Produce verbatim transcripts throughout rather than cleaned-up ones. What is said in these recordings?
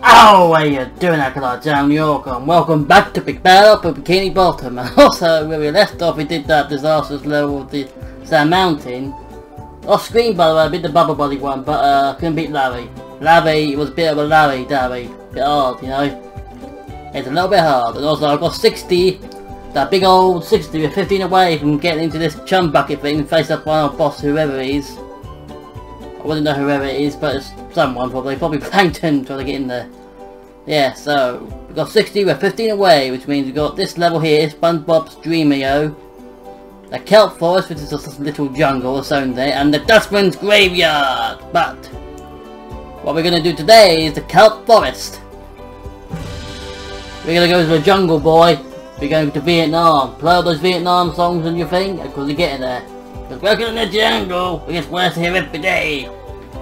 Oh, how you doing, Nickelodeon? I'm TheOracle, and welcome back to Big Battle for Bikini Bottom. And also, where we left off, we did that disastrous level of the Sand Mountain. Off screen, by the way, I did the Bubble Buddy one, but uh, couldn't beat Larry. Larry was a bit of a Larry, Larry. A bit hard, you know? It's a little bit hard. And also, I got sixty, that big old sixty, with fifteen away from getting into this chum bucket thing and face up one of boss, whoever it is. I wouldn't know whoever it is, but it's someone probably. Probably Plankton trying to get in there. Yeah, so we got sixty, we're fifteen away, which means we got this level here, SpongeBob's Dreamio, the Kelp Forest, which is just a little jungle or something there, and the Dutchman's Graveyard. But what we're going to do today is the Kelp Forest. We're going to go to the jungle, boy. We're going to Vietnam. Play all those Vietnam songs on your thing, because we're getting there. Because welcome in the jungle, it gets worse here every day.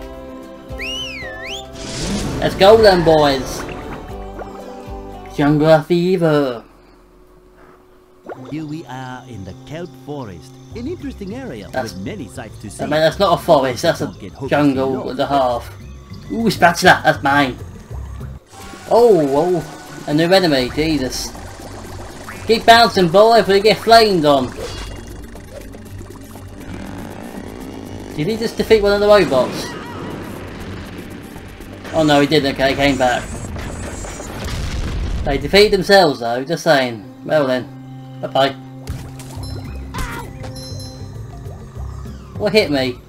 Let's go then, boys. Jungle fever. Here we are in the Kelp Forest, an interesting area that's, with many sights to see. I mean, that's not a forest, that's a jungle with a half. Ooh, spatula, that's mine. Oh, oh, a new enemy, Jesus. Keep bouncing, boy, if we get flamed on. Did he just defeat one of the robots? Oh no, he didn't. Okay, he came back. They defeated themselves though, just saying. Well then. Bye bye. What hit me?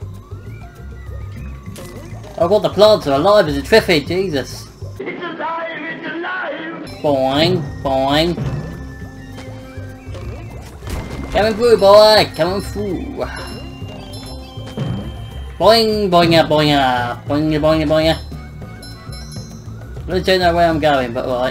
Oh god, the plants are alive as a triffy, Jesus. It's alive, it's alive! Boing, boing. Coming through, boy, coming through. Boing, boinga, boinga, boinga, boinga, boinga. I really don't know where I'm going, but right.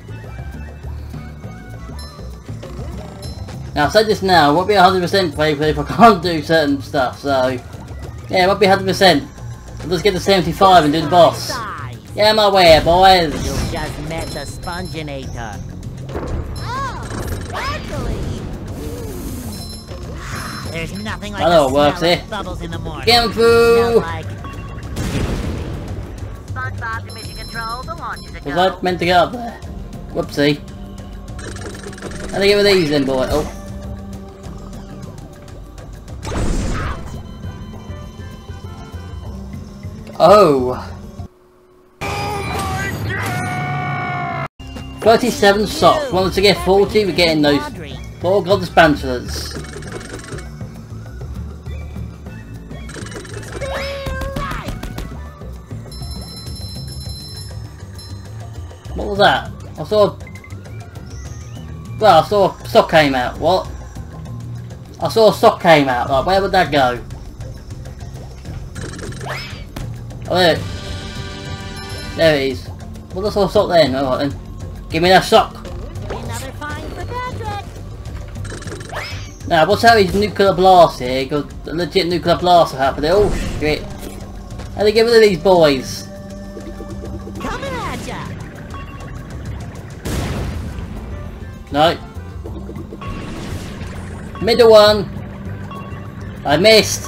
Now, I've said this now, it won't be one hundred percent playthrough if I can't do certain stuff, so... Yeah, it won't be one hundred percent. I'll just get to seventy-five and do the boss. Yeah, I'm aware, boys. You just met the Sponginator. Oh, actually... There's nothing like I know the it works smell here. of bubbles in the morning. Get through! Like... SpongeBob to mission control, the launch is a Was go. I meant to get up there? Whoopsie. How do I get with these then, boy? Oh. Oh. thirty-seven socks. Once to get forty, we're getting those four gold spatulas. What was that? I saw... Well, I saw a sock came out. What? I saw a sock came out. Like, where would that go? Oh, there. There it is. Well, I saw a sock then. Alright then. Give me that sock. Another find for Patrick. Now, what's how his nuclear blast here? Got a legit nuclear blast happening. Oh, shit. How do they get rid of these boys? Coming at ya. No. Middle one. I missed.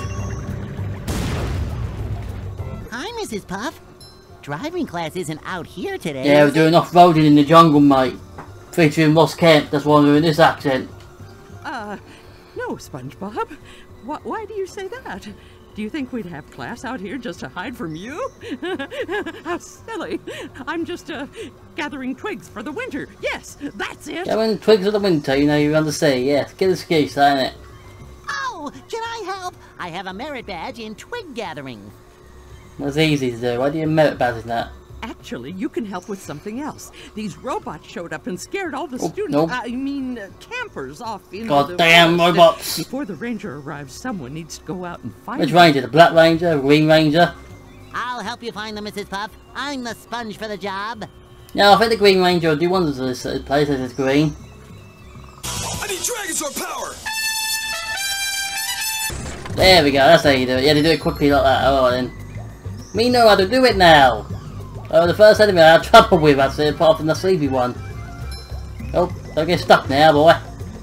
Hi, Missus Puff. Driving class isn't out here today. Yeah, we're is doing it? off-roading in the jungle, mate. Featuring Ross Kemp. That's why I'm doing this accent. Uh, no, SpongeBob. Why, why do you say that? Do you think we'd have class out here just to hide from you? How silly. I'm just, uh, gathering twigs for the winter. Yes, that's it. Gathering twigs of the winter, you know, you're under sea. Yes, good excuse, ain't it? Oh, can I help? I have a merit badge in twig gathering. That's easy to do. Why do you merit badge in that? Actually, you can help with something else. These robots showed up and scared all the Oh, students, nope. I mean, uh, campers off into the Goddamn forest. robots! Before the ranger arrives, someone needs to go out and find Which them. ranger? The Black Ranger? The Green Ranger? I'll help you find them, Missus Puff. I'm the sponge for the job. No, I think the Green Ranger will do wonders to this uh, place as it's green. I need Dragon Sword power! There we go, that's how you do it. Yeah, they do it quickly like that. Alright then. Me know how to do it now! Oh, the first enemy I had trouble with, that's it, apart from the sleepy one. Oh, don't get stuck now, boy.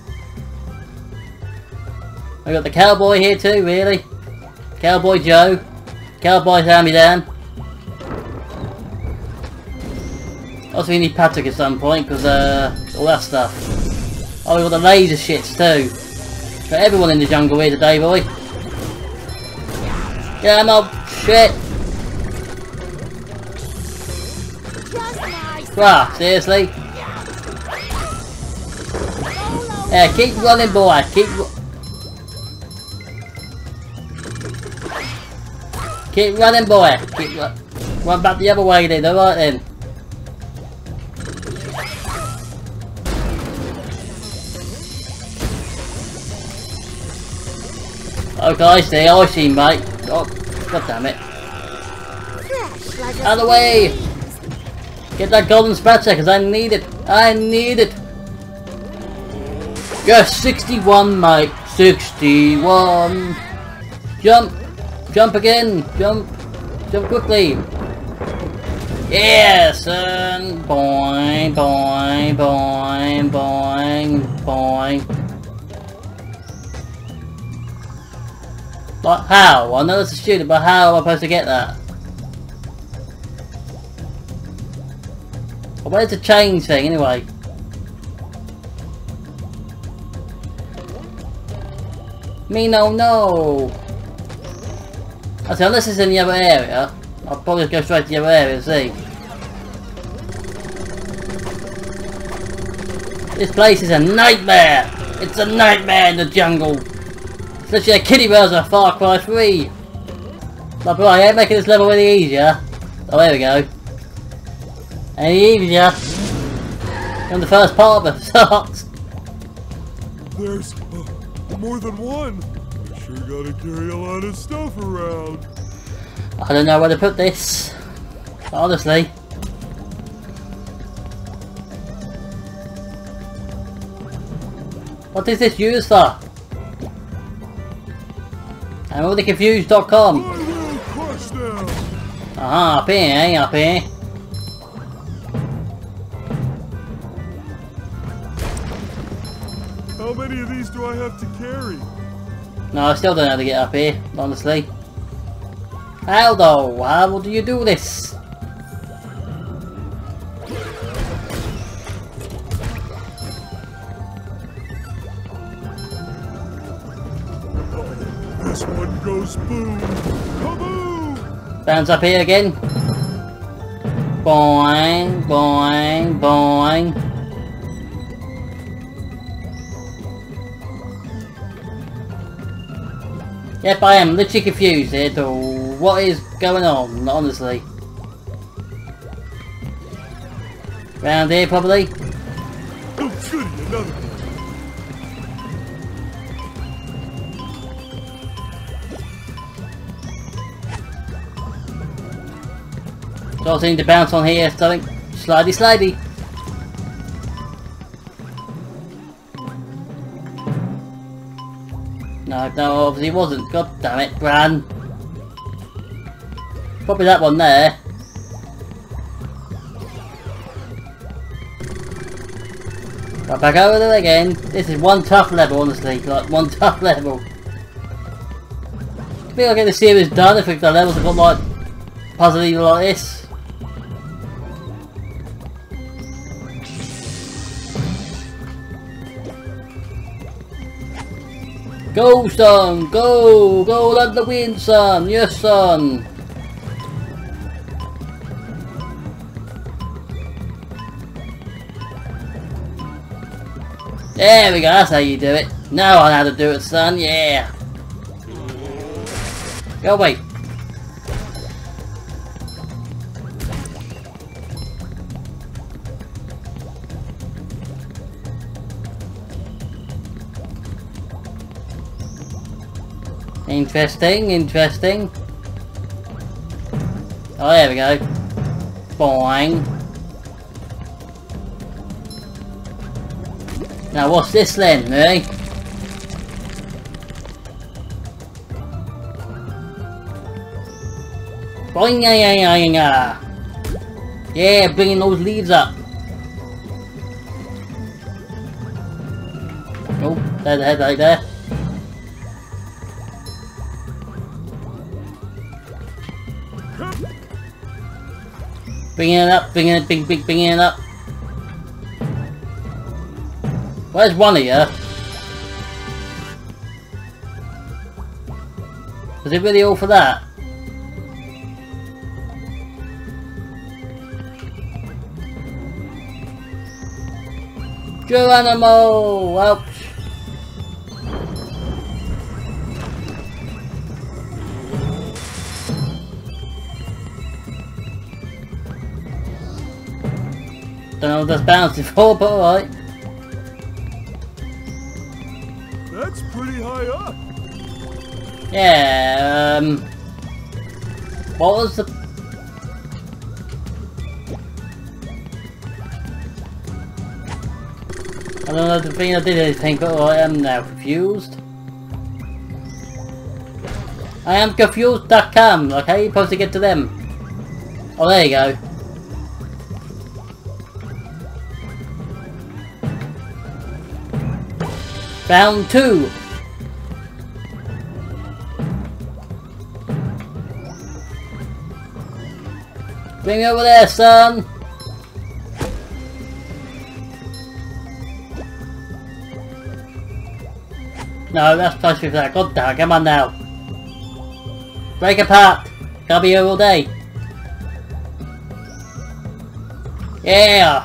We got the cowboy here too, really. Cowboy Joe. Cowboy hand-me-down. Also, we need Patrick at some point because uh, all that stuff. Oh, we got the laser shits too. Got everyone in the jungle here today, boy. Yeah, I'm up. Shit. Wow, seriously? Yeah, keep running, boy. Keep. Keep running, boy. Keep run. Run back the other way then. Alright then. Okay, I see, I see, mate. Oh, god damn it. Out of the way! Get that golden spatula, because I need it. I need it. Yes, sixty-one, mate. sixty-one. Jump. Jump again. Jump. Jump quickly. Yes, and boing, boing, boing, boing, boing. But how? I know it's a student, but how am I supposed to get that? Well, where's the change thing anyway? Me no no! I say, unless it's in the other area, I'll probably go straight to the other area and see. This place is a nightmare! It's a nightmare in the jungle! It's literally a kiddie version of Far Cry three! But boy, I ain't making this level any easier. Oh, there we go. Any easier than the first part of it starts. There's uh, more than one. I sure gotta carry a lot of stuff around. I don't know where to put this. Honestly. What is this used for? I'm already confused dot com. Ah, up here, eh? Up here. How many of these do I have to carry? No, I still don't know how to get up here, honestly. How though? How do you do this? This one goes boom! Kaboom! Bounce up here again. Boing, boing, boing. Yep, I am literally confused here to what is going on, honestly. Round here, probably. Oh, goody, another one. So I seem to bounce on here, something slidey slidey. No, no, obviously it wasn't. God damn it, Bran. Probably that one there. Right, back over there again. This is one tough level, honestly. Like, one tough level. I think I'll get the series done if the levels have got like puzzly like this. Go, son! Go! Go, let the wind, son! Yes, son! There we go, that's how you do it. Now I know how to do it, son, yeah! Go away! Interesting, interesting. Oh, there we go. Boing. Now, what's this then, eh? Boing, yeah, yeah, yeah, yeah. Yeah, bringing those leaves up. Oh, there's the head right there. Bringing it up, bringing it, big, big, bringing it up. Where's one of you? Was it really all for that? Geronimo! Ouch! Don't know what that's bouncing for, but alright. That's pretty high up. Yeah, um... what was the... I don't know if the thing I did anything, but I am now confused. I am confused dot com, like how are you supposed to get to them? Oh, there you go. Round two. Bring me over there, son. No, that's supposed to be that. God damn, come on now. Break apart. Can't be here all day. Yeah.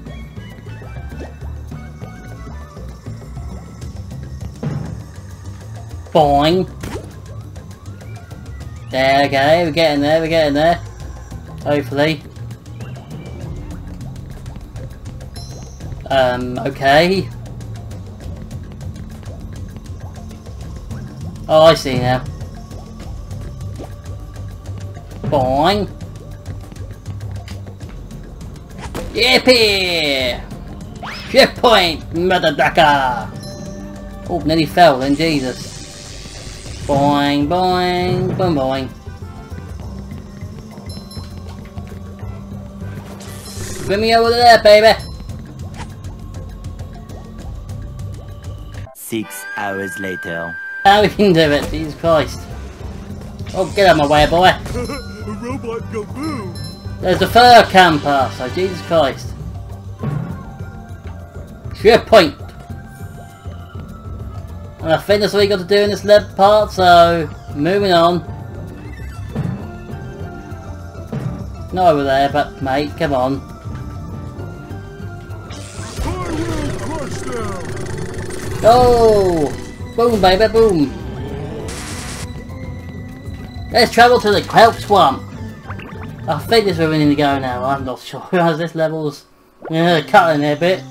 Boing. There, okay, we're getting there, we're getting there. Hopefully. Um, okay. Oh, I see now. Boing. Yippee! Checkpoint, motherfucker! Oh, nearly fell then, Jesus. Boing, boing, boing, boing. Bring me over there, baby! Six hours later. How we can do it, Jesus Christ. Oh, get out of my way, boy. A robot go boom. There's the fur camper, so Jesus Christ. Sure point. And I think that's what you got to do in this lead part, so moving on. Not over there, but mate, come on. I will crush them. Go! Boom, baby, boom! Let's travel to the kelp swamp. I think this is where we need to go now. I'm not sure. As this level's uh, cutting there a bit.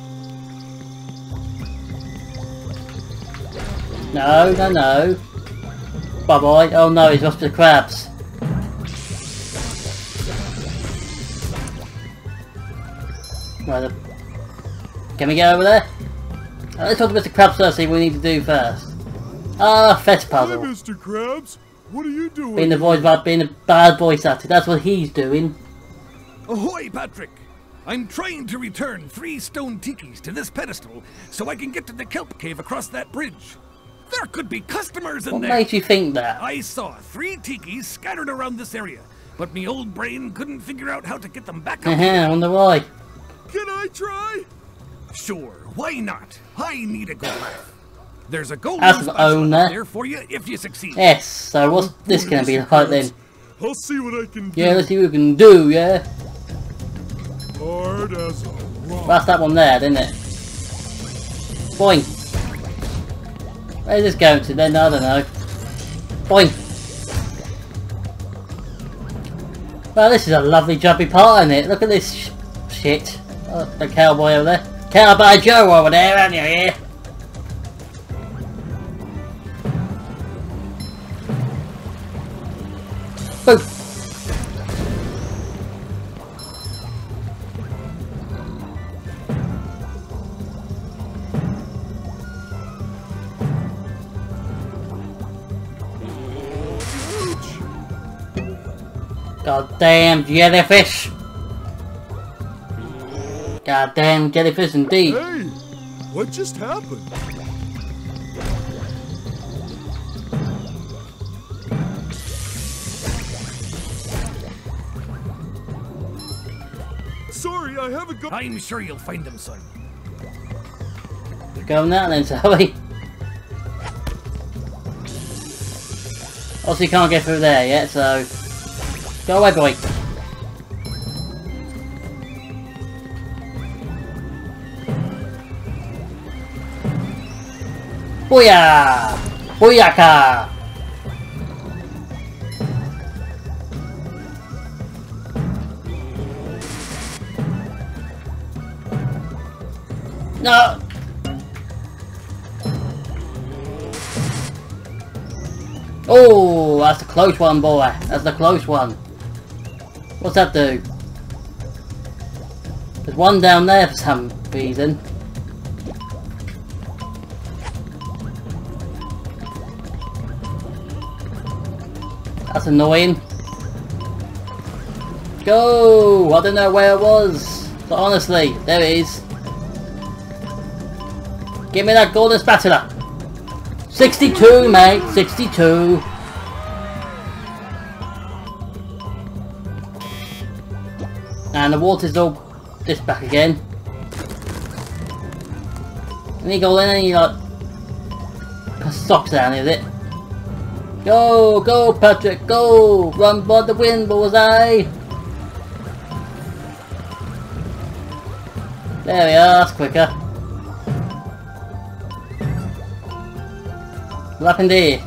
No, no, no. Bye bye. Oh no, he's lost the crabs. Right, can we get over there? Uh, let's talk to Mister Krabs first, see what we need to do first. Ah, fetch puzzle. Hi, Mister Krabs. What are you doing? Being the voice about being a bad voice actor, that's what he's doing. Ahoy, Patrick! I'm trying to return three stone tikis to this pedestal so I can get to the kelp cave across that bridge. There could be customers in What there. made you think that? I saw three tikis scattered around this area, but me old brain couldn't figure out how to get them back up. I wonder why. Can I try? Sure, why not? I need a good laugh. There's a golden As the spatula owner. there for you if you succeed. Yes, so what's this Boy, gonna be Mister like then? Krabs, I'll see what I can do. Yeah, let's see what we can do, yeah? Hard as a rock. That's that one there, didn't it? Boing! Where's this going to then? I don't know. Boing! Well, this is a lovely jumpy part, isn't it? Look at this sh shit. Oh, the cowboy over there. Cowboy Joe over there, aren't you here? Boom! Goddamn jellyfish! Goddamn jellyfish indeed. Hey, what just happened? I haven't got. I'm sure you'll find them, son. Go now then, shall we? Obviously can't get through there yet, so... Go away, boy. Booyah! Booyaka! No! Oh, that's a close one, boy. That's a close one. What's that do? There's one down there for some reason. That's annoying. Go! I don't know where it was. But honestly, there it is. Give me that golden spatula. sixty-two, mate. sixty-two. And the water's all this back again. Any golden, any like socks down, is it? Go, go, Patrick, go! Run by the wind, bullseye! There we are, that's quicker. What happened here?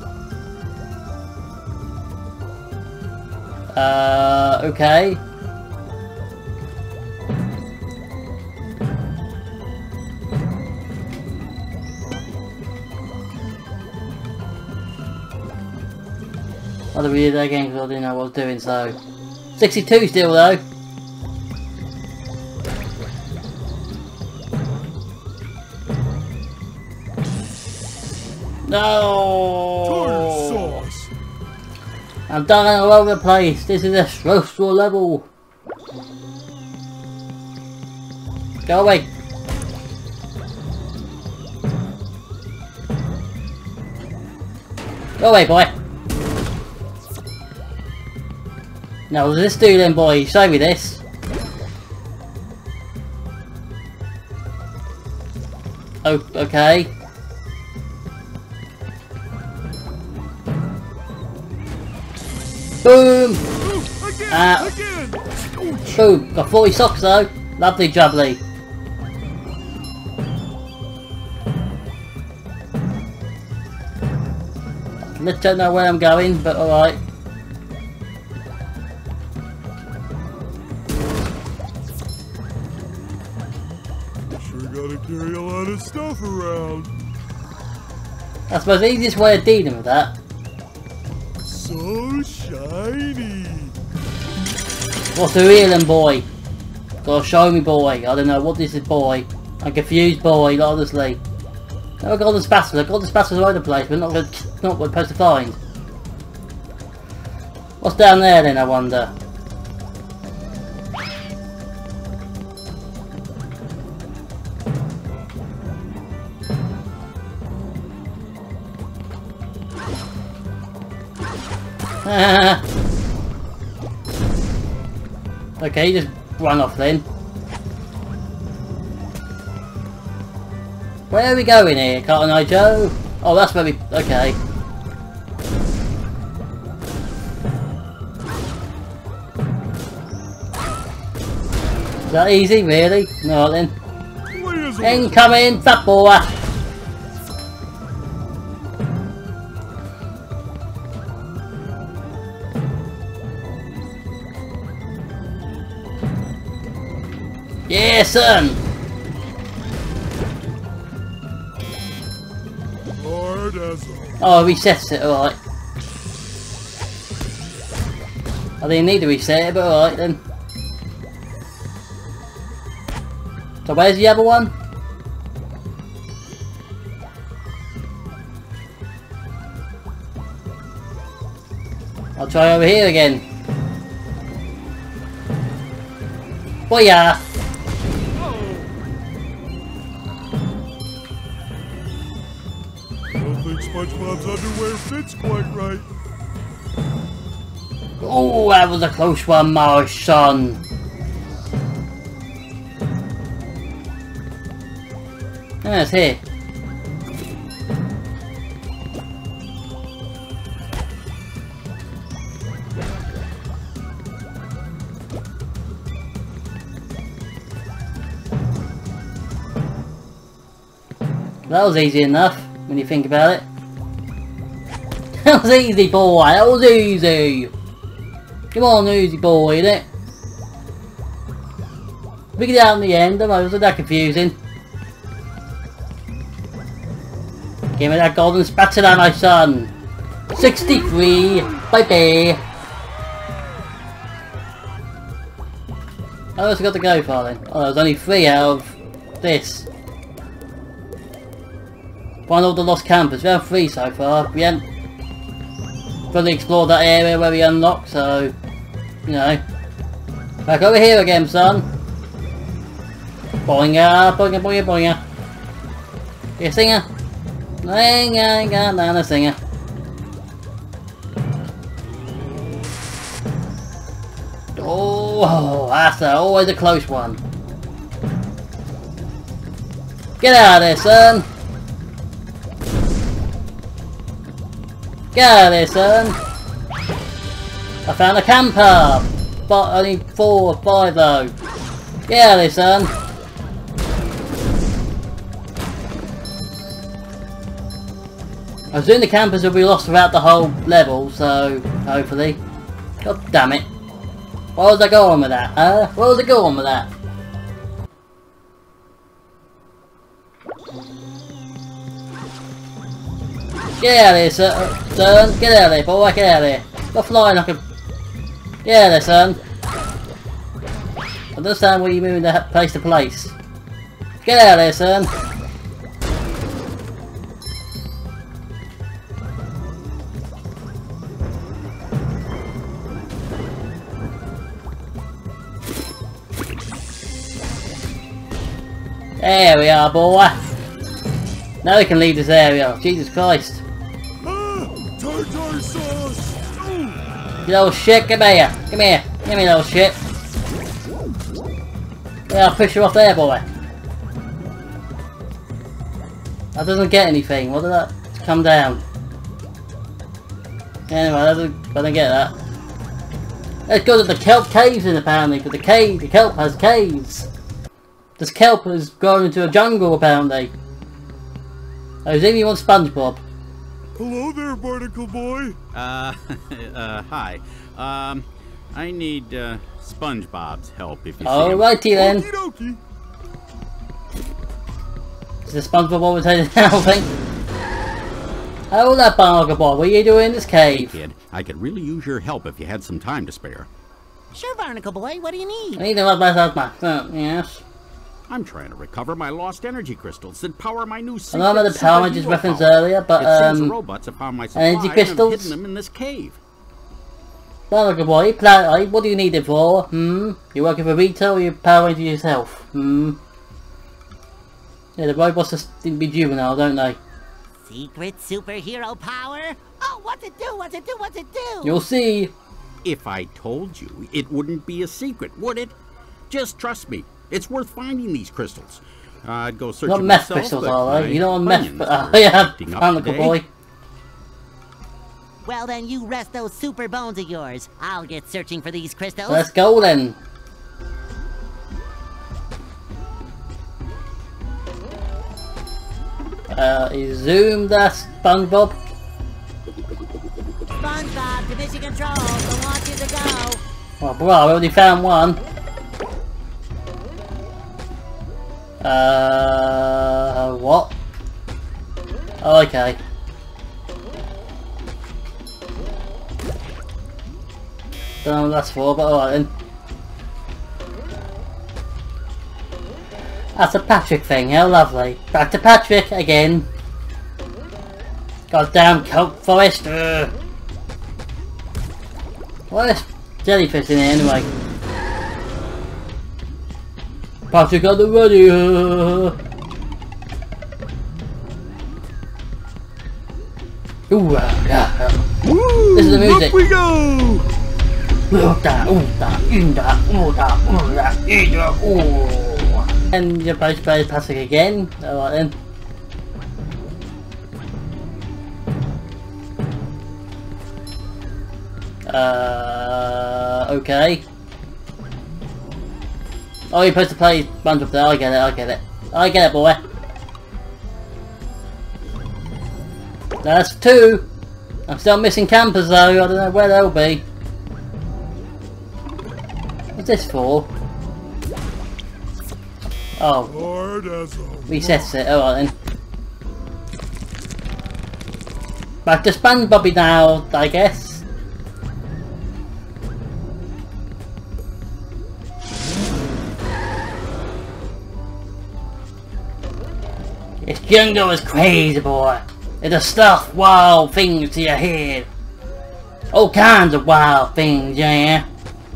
Uh, okay. I'll have to read that again because I didn't know what I was doing, so... sixty-two still though! No! Sauce. I'm dying all over the place. This is a stressful level. Go away. Go away, boy. Now, what does this do then, boy? Show me this. Oh, okay. Boom! Ooh, again, Uh, again. Boom! Got forty socks though. Lovely jubbly. Let's don't know where I'm going, but alright. Sure gotta carry a lot of stuff around. I suppose the easiest way of dealing with that. So shiny. What's the reeling, boy? Gotta show me, boy. I don't know what this is, boy. I'm confused, boy, honestly. No, I got the spatula. I got the spatula all over the place, but not, not what we're supposed to find. What's down there then, I wonder? Okay, just run off then. Where are we going here, Cotton Eye Joe? Oh, that's where we... okay. Is that easy, really? No then. Incoming, fat boy! Yeah, son! Hard as a... Oh, it resets it, alright. I didn't need to reset it, but alright then. So where's the other one? I'll try over here again. Booyah! I don't think SpongeBob's underwear fits quite right. Oh, that was a close one, my son. Ah, it's here. That was easy enough, when you think about it. That was easy, boy! That was easy! Come on, easy boy, innit? We get out in the end, I know, wasn't that confusing? Give me that golden spatula, my son! sixty-three! Bye-bye! How else I got to go for then? Oh, there's only three out of this. Find all the lost campers. We have three so far. We haven't fully explored that area where we unlocked, so you know. Back over here again, son. Boinga, boinga, boinga, boinga. You a singer? I ain't got none a singer. Oh, that's a, always a close one. Get out of there, son. Get out of there, son! I found a camper! But only four or five though. Get out of there, son! I assume the campers will be lost throughout the whole level, so hopefully. God damn it. Where was I going with that, huh? Where was I going with that? Get out of there, sir, son. Get out of there, boy. Get out of there. Stop flying like a... Get out of there, son. I understand where you're moving that place to place. Get out of there, son. There we are, boy. Now we can leave this area. Jesus Christ. Tartar sauce! You little shit, come here. Come here. Give me little shit. Yeah, I'll push you off there, boy. That doesn't get anything. What did that come down? Anyway, that doesn't, I don't get that. Let's go to the kelp caves in apparently, because the cave, the kelp has caves. This kelp has grown into a jungle apparently. I presume you want SpongeBob. Hello there, Barnacle Boy. Uh, uh, hi. Um, I need, uh, SpongeBob's help if you see him. Alrighty then. Okie dokie. Is the SpongeBob always headed down, I think? Hello there, Barnacle Boy. What are you doing in this cave? Kid, I could really use your help if you had some time to spare. Sure, Barnacle Boy, what do you need? I need to rub myself back. Oh, yes. I'm trying to recover my lost energy crystals that power my new I know about the power I just referenced earlier, but it seems um, the robots have found my supply energy and have crystals? hidden them in this cave. Barnacle Boy, plan, what do you need it for? Hmm? You working for retail or you power into yourself? Hmm? Yeah, the robots just seem to be juvenile, don't they? Secret superhero power? Oh, what's it do? What's it do? What's it do? You'll see. If I told you, it wouldn't be a secret, would it? Just trust me. It's worth finding these crystals. Uh, I'd go searching Not meth myself, crystals, but are they? my You know what meth... onions Uh, are yeah, acting up Barnacle today. Boy. Well, then you rest those super bones of yours. I'll get searching for these crystals. Let's go then. Uh, is Zoom that SpongeBob? SpongeBob to mission control. I want you to go. Oh, bro, I already found one. Uh, what? Oh, okay. Don't know what that's for, but alright then. That's a Patrick thing, how lovely. Back to Patrick again. Goddamn kelp forest. Ugh. What is jellyfish in here anyway? Patrick got the radio. Ooh, uh, yeah, yeah. Woo, This is the music. Up we go! And you're supposed to play Patrick again. Alright then. Uh, okay. Oh, you're supposed to play SpongeBob there. I get it, I get it. I get it, boy. That's two. I'm still missing campers though. I don't know where they'll be. What's this for? Oh. Hard as a Resets it. Alright then. Back to SpongeBob now, I guess. This jungle is crazy, boy. It'll stuff wild things to your head. All kinds of wild things, yeah.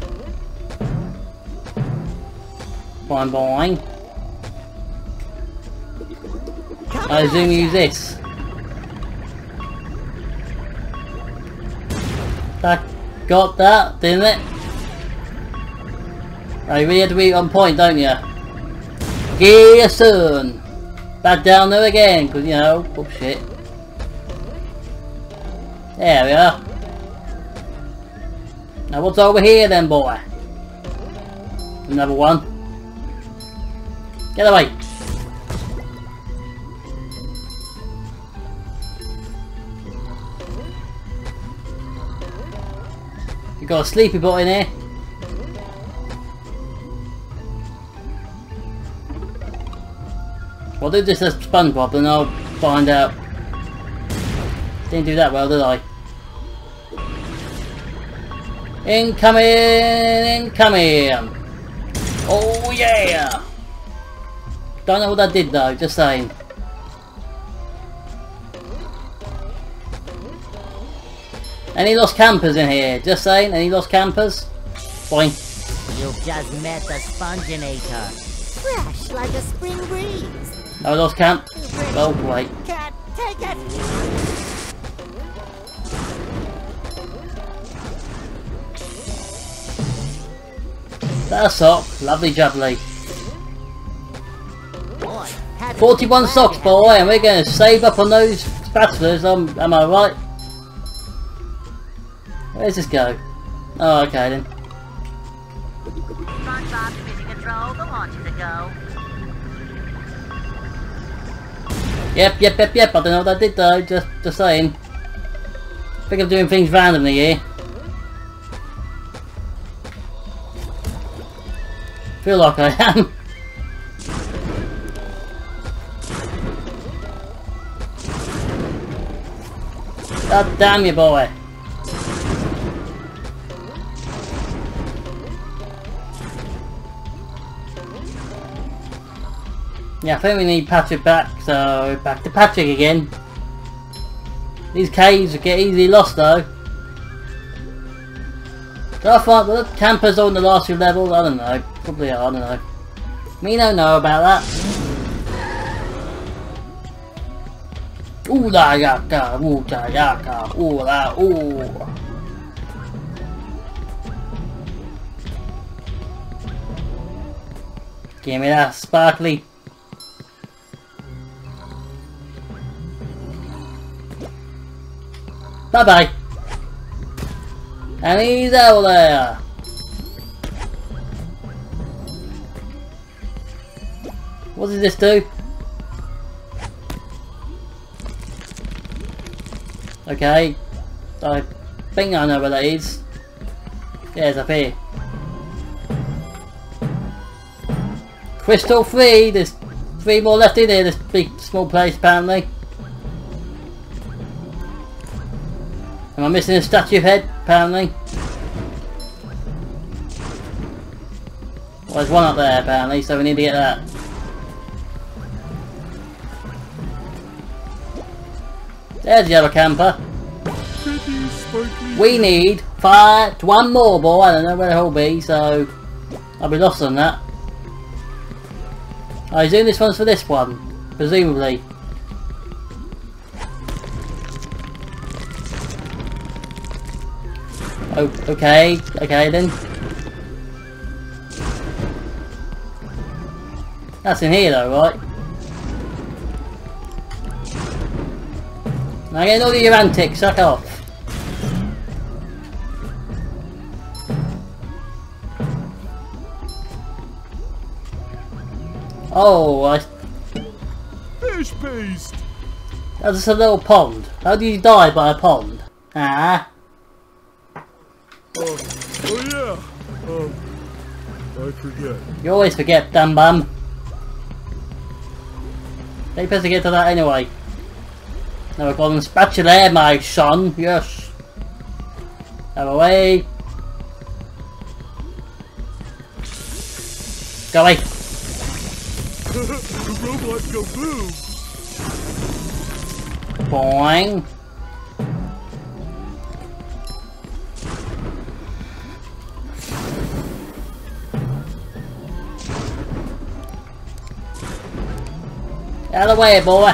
Boing boing. I assume use this. That got that, didn't it? Oh, you really have to be on point, don't you? Yeah, son. Back down there again, because you know, oh shit. There we are. Now what's over here then, boy? Another one. Get away. You got a sleepy bot in here. I'll do this as SpongeBob and I'll find out. Didn't do that well, did I? Incoming! Incoming! Oh yeah! Don't know what that did though, just saying. Any lost campers in here? Just saying, any lost campers? Boing. You've just met the Sponginator. Fresh like a spring breeze. No lost camp? Oh wait. Cat, take it! That's a sock. Lovely jubbly. Boy, forty-one socks, boy, and we're going to save up on those spatulas, um, am I right? Where's this go? Oh, okay then. SpongeBob's mission control, the launch is a go. Yep, yep, yep, yep, I don't know what I did though, just, just saying. I think I'm doing things randomly here. Feel like I am. God damn you, boy. Yeah, I think we need Patrick back, so back to Patrick again. These caves get easily lost though. Do I find the campers on the last few levels? I don't know. Probably are, I don't know. Me don't know about that. Ooh la yaka, ooh la yaka, ooh la ooh. Give me that sparkly. Bye bye. And he's out there. What does this do? Okay. I think I know where that is. Yeah, it's up here. Crystal three. There's three more left in here. This big small place apparently. Am I missing a statue head? Apparently. Well, there's one up there apparently, so we need to get that. There's the other camper. We need five, one more, boy. I don't know where he'll be, so I'll be lost on that. I assume this one's for this one, presumably. Oh, okay, okay then. That's in here though, right? Now get all of your antics, suck off. Oh, I... Fish paste! That's just a little pond. How do you die by a pond? Ah. Uh, oh yeah. Um, I forget. You always forget, dumb bum. You're supposed to get to that anyway. Now we're going to spatula there, my son. Yes. Have a way. Go away. The robots go boom. Boing. Out of the way, boy.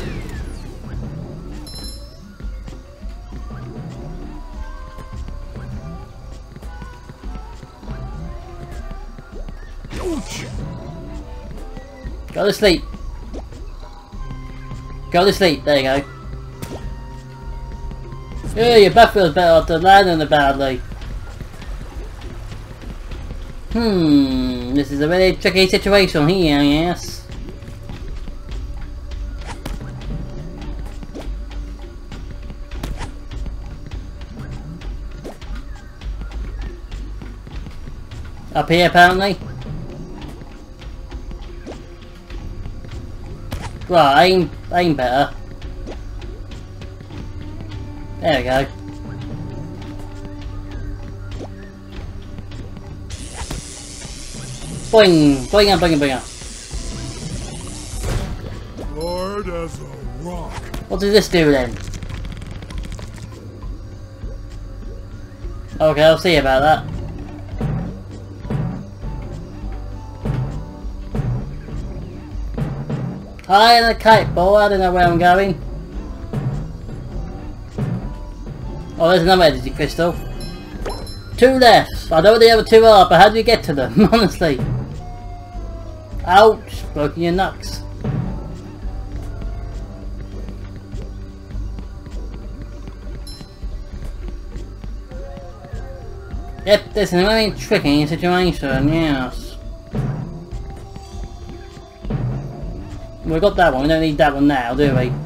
Ouch! Go to sleep. Go to sleep. There you go. Yeah, your back feels better after landing it badly. Hmm, this is a really tricky situation here, yes. Up here, apparently. Right, aim, aim better. There we go. Boing, boing, boing, boing. Hard as a rock. What does this do then? Okay, I'll see about that. Hi in the kite ball, I don't know where I'm going. Oh, there's another energy crystal. Two left. I know where the other two are, but how do you get to them, honestly? Ouch, broken your knucks. Yep, this is a very tricky situation, yes. We've got that one, we don't need that one now, do we?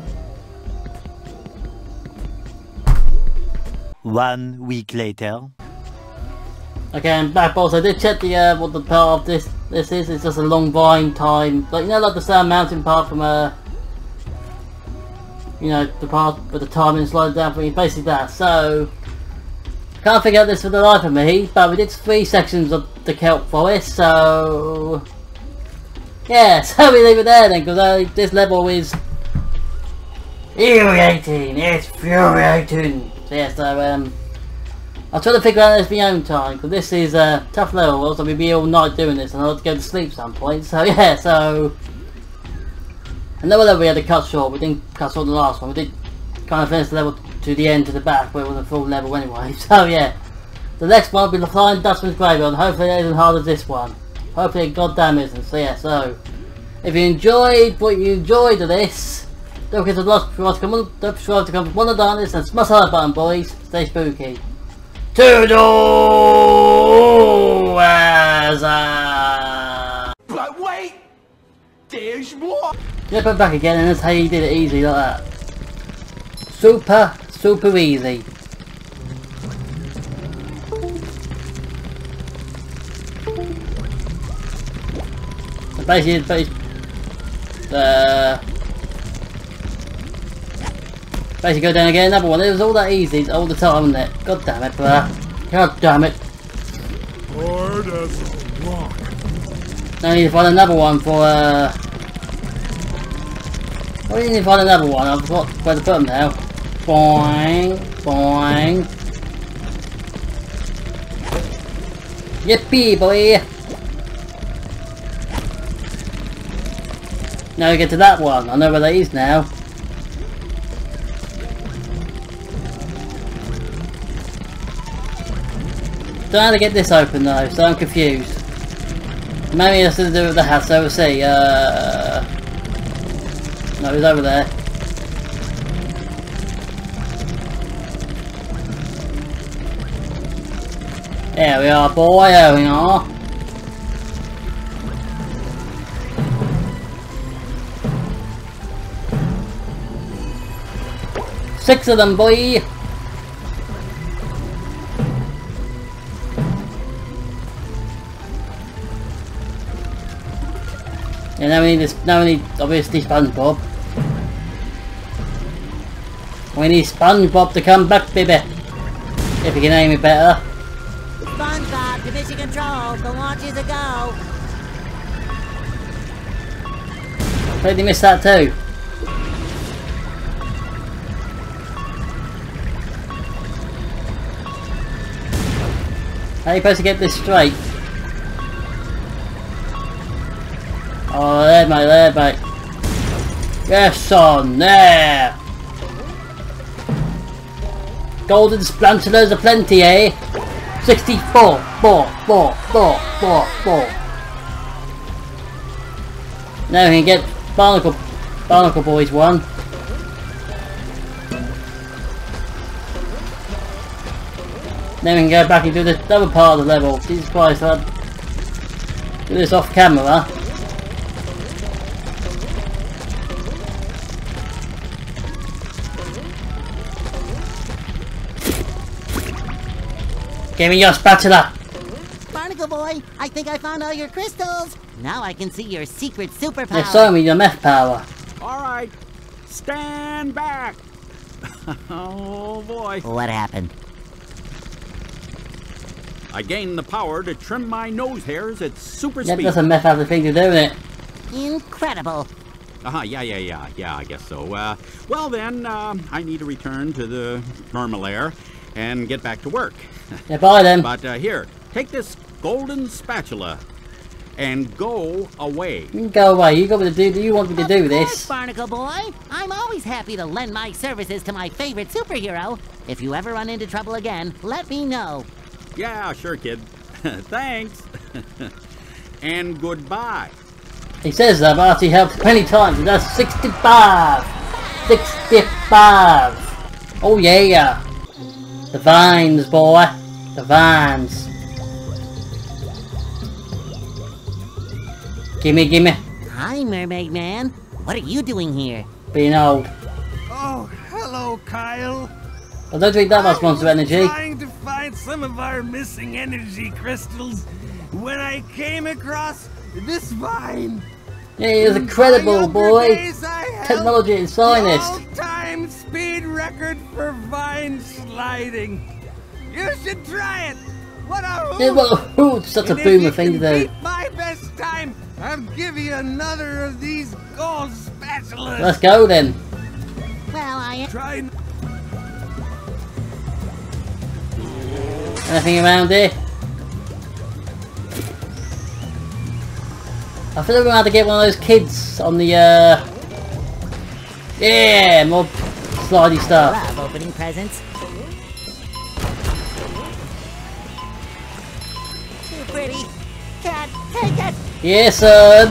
One week later. Okay, I'm back, boss. I did check the uh, what the part of this this is. It's just a long vine time, like you know, like the Sand Mountain part from uh, you know, the part with the timing slowed down for me. Basically that. So can't figure out this for the life of me. But we did three sections of the kelp forest, so yeah. So we leave it there then, because uh, this level is irritating. It's infuriating. So yeah. So um. I'll try to figure out this my own time, because this is a tough level, so we'll be all night doing this and I'll have to go to sleep some point. So yeah, so another level we had to cut short. We didn't cut short the last one. We did kind of finish the level to the end, to the back, where it was a full level anyway. So yeah, the next one will be the Flying Dutchman's Graveyard. Hopefully it isn't as hard as this one. Hopefully it goddamn isn't. So yeah, so if you enjoyed what you enjoyed of this, don't forget to like, don't forget to come from one of the darkness and smash the like button, boys. Stay spooky. To do as a... But wait! There's more! Yeah, put it back again, and that's how you did it easy, like that. Super, super easy. So basically, basically, uh, basically go down and get another one. It was all that easy all the time, wasn't it? God damn it, bruh. God damn it. Hard as a rock. Now I need to find another one for, uh... I need to find another one. I've got where to put them now. Boing, boing. Yippee, boy! Now we get to that one. I know where that is now. Don't know how to get this open though, so I'm confused. Maybe it's to do with the house, so we'll see. Uh, no, he's over there. There we are, boy, there we are. Six of them, boy! And now we need this, now we need, obviously, SpongeBob. We need SpongeBob to come back, baby. If you can aim it better. SpongeBob to mission control. The launch is a go. Totally missed that too. How are you supposed to get this straight? Oh, there, mate, there, mate. Yes, son, there. Golden splantulas aplenty, eh? sixty-four, four, four, four, four, four. Now we can get Barnacle, Barnacle Boys one. Then we can go back and do the other part of the level. Jesus Christ, I'll do this off camera. Give me your spatula! Barnacle Boy, I think I found all your crystals. Now I can see your secret superpower. Yeah, show me your meth power. All right, stand back. Oh boy. What happened? I gained the power to trim my nose hairs at super That speed. doesn't meth have a thing to do with it. Incredible. Uh-huh, yeah, yeah, yeah, yeah, I guess so. Uh, well then, um, I need to return to the Mermalair and get back to work. Yeah, bye then. But uh, here, take this golden spatula and go away. You can go away. You got me to do. Do you want me to do Of course, this? Barnacle Boy. I'm always happy to lend my services to my favorite superhero. If you ever run into trouble again, let me know. Yeah, sure, kid. Thanks. And goodbye. He says that, but he helps many times. That's sixty-five. sixty-five. Oh yeah. The vines, boy. The vines. Gimme, gimme. Hi, Mermaid Man. What are you doing here? Being old. Oh, hello, Kyle. Well, don't drink that much Monster I was Energy. trying to find some of our missing energy crystals when I came across this vine. Yeah, he is In incredible, my younger boy. days, I held Technology and the scientist. all-time speed record for vine sliding. You should try it. What a hoot! Yeah, well, ooh, such a And if boomer you thing to can do. beat my best time, I'll give you another of these gold spatulas. Let's go then. Well, I... Try. Anything around here? I feel like we're going to have to get one of those kids on the, uh... yeah, more slidey stuff. love opening presents. Too pretty. Can't take it. Yeah, son.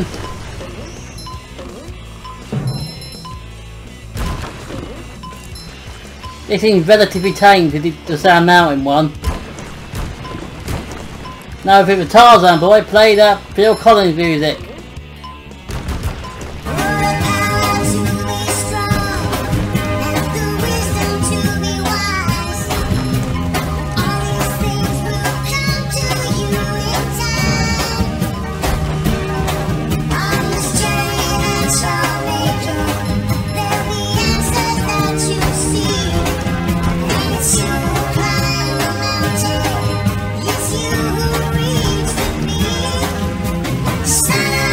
They seem relatively tame to the, the Sand Mountain one. Now if it was Tarzan, boy, play that Phil Collins music. Son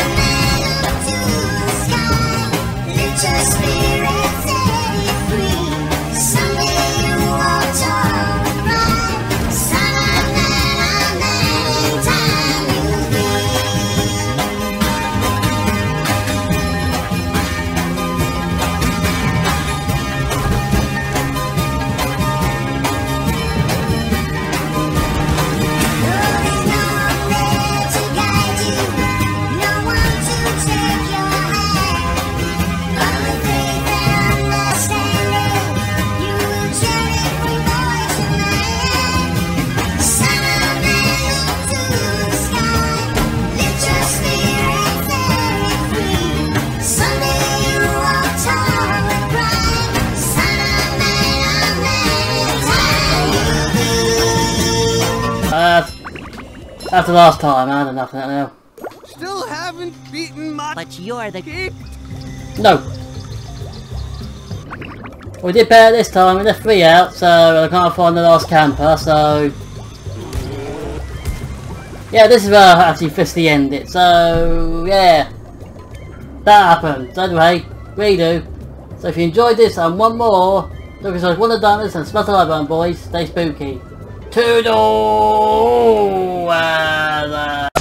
After last time, I had enough of that now. Still haven't beaten my... But you're the... No. We did better this time, we left three out, so I can't find the last camper, so... Yeah, this is where I actually officially end it, so... Yeah. That happened. So anyway, redo. So if you enjoyed this and one more, look at one of the diamonds and smash the like button, boys. Stay spooky. Toodle!